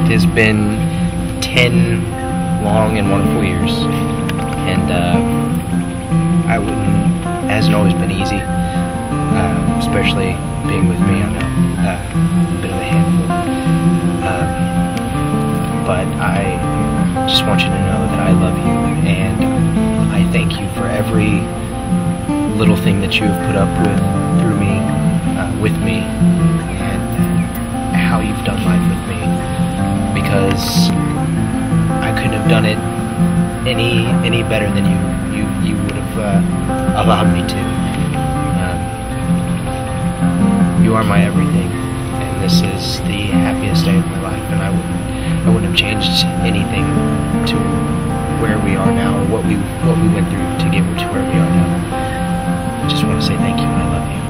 has been 10 long and wonderful years, and it hasn't always been easy, especially being with me. I know a bit of a handful, but I just want you to know that I love you, and I thank you for every little thing that you have put up with through me, with me, and how you've done life with me, because I couldn't have done it any better than you would have allowed me to. You are my everything, and this is the happiest day of my life, and I wouldn't have changed anything to where we are now, or what we went through to get to where we are now. I just want to say thank you, and I love you.